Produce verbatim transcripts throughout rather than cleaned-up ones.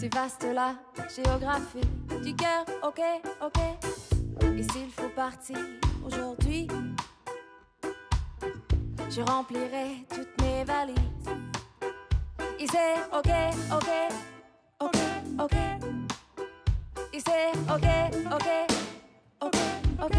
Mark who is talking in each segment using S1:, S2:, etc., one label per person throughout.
S1: C'est vaste la géographie du cœur, ok, ok. Et s'il faut partir aujourd'hui, je remplirai toutes mes valises. Et c'est ok, ok, ok, ok. Et c'est ok, ok, ok, ok.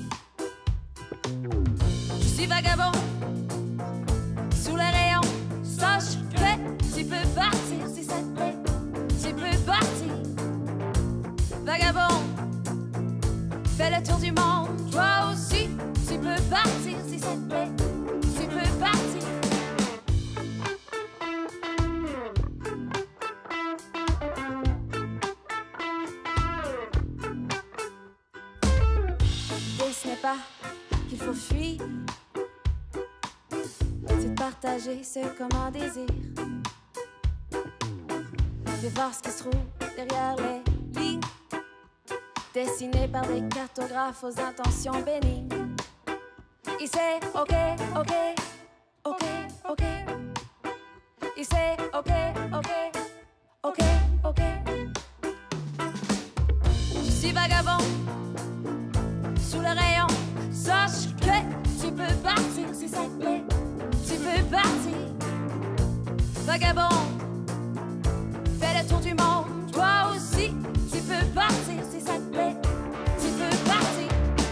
S1: Je suis vagabond sous les rayons. Sache que tu peux partir si ça te plaît. Tu peux partir. Vagabond, fais le tour du monde. Toi aussi, tu peux partir si ça te plaît. Tu peux partir. Ce n'est pas qu'il faut fuir, c'est de partager ce qu'on désire. Fais voir ce qui se trouve derrière les lignes, dessinées par des cartographes aux intentions bénignes. Et c'est ok, ok, ok, ok. Et c'est ok, ok, ok, ok. Je suis vagabond sous le rayon, sache que tu peux partir si ça te plaît. Tu peux partir. Vagabond, fais le tour du monde. Toi aussi, tu peux partir si ça te plaît. Tu peux partir.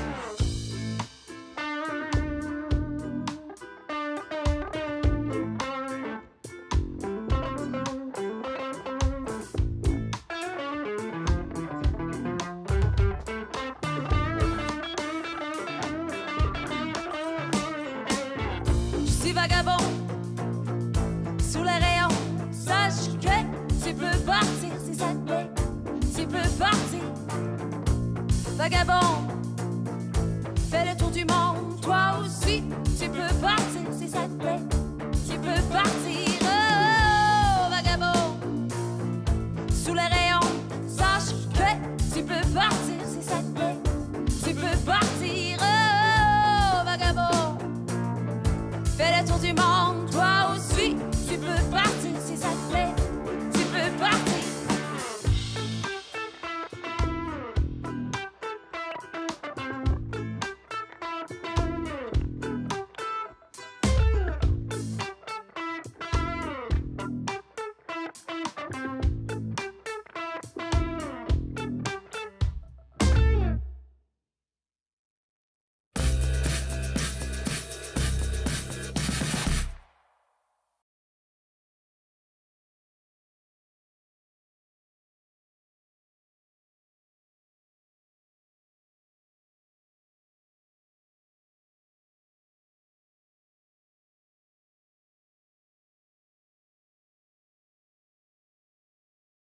S1: Vagabond sous les rayons, sache que tu peux partir si ça te plaît. Tu peux partir. Vagabond, fais le tour du monde. Toi aussi, tu peux partir.